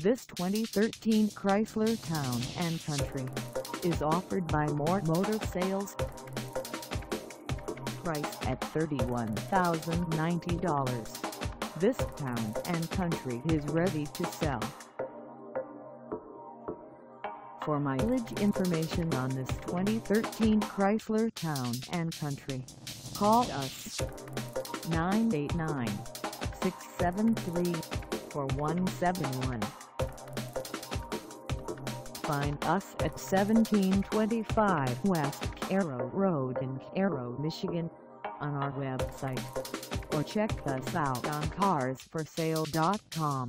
This 2013 Chrysler Town & Country is offered by Moore Motor Sales. Price at $31,090. This Town & Country is ready to sell. For mileage information on this 2013 Chrysler Town & Country, call us 989-673-4171. Find us at 1725 West Cairo Road in Cairo, Michigan, on our website, or check us out on carsforsale.com.